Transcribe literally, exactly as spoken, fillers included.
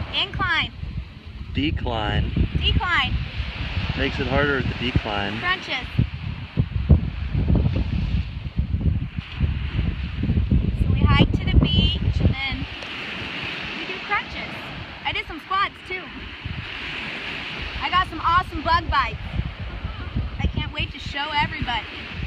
Incline. Decline. Decline. Makes it harder at the decline. Crunches. So we hike to the beach and then we do crunches. I did some squats too. I got some awesome bug bites. I can't wait to show everybody.